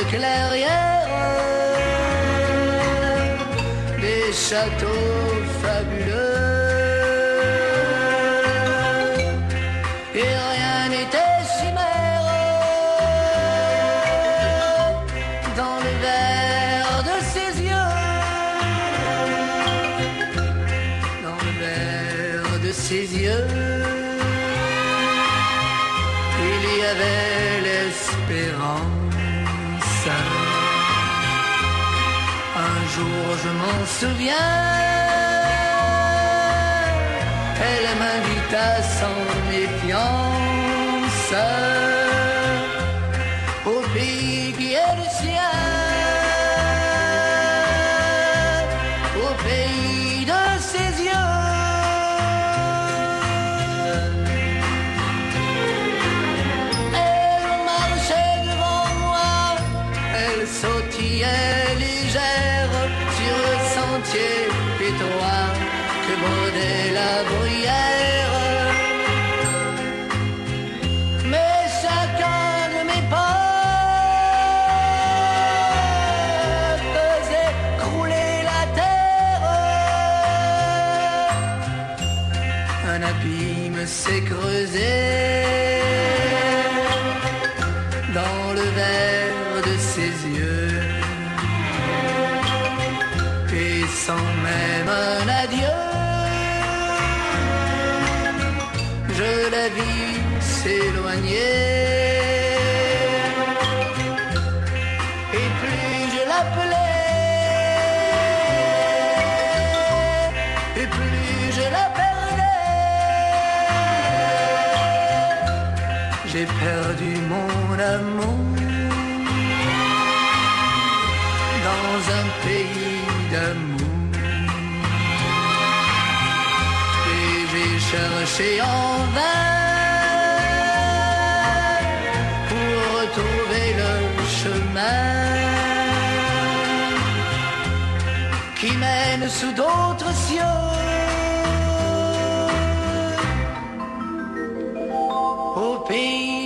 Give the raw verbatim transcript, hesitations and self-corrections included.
clairières, des châteaux fabuleux, et rien n'était chimère dans le verre de ses yeux, dans le verre de ses yeux. Il y avait l'espérance. Un jour je m'en souviens, elle m'invita sans méfiance au pays qui est le sien, au pays de ses yeux. Sautillait légère sur le sentier étroit que bordait la bruyère. Mais chacun de mes pas faisait crouler la terre. Un abîme s'est creusé dans le verre de ses yeux, et sans même un adieu, je la vis s'éloigner. Et plus je l'appelais, et plus je la perdais. J'ai perdu mon amour dans un pays d'amour, et j'ai cherché en vain pour retrouver le chemin qui mène sous d'autres cieux au pays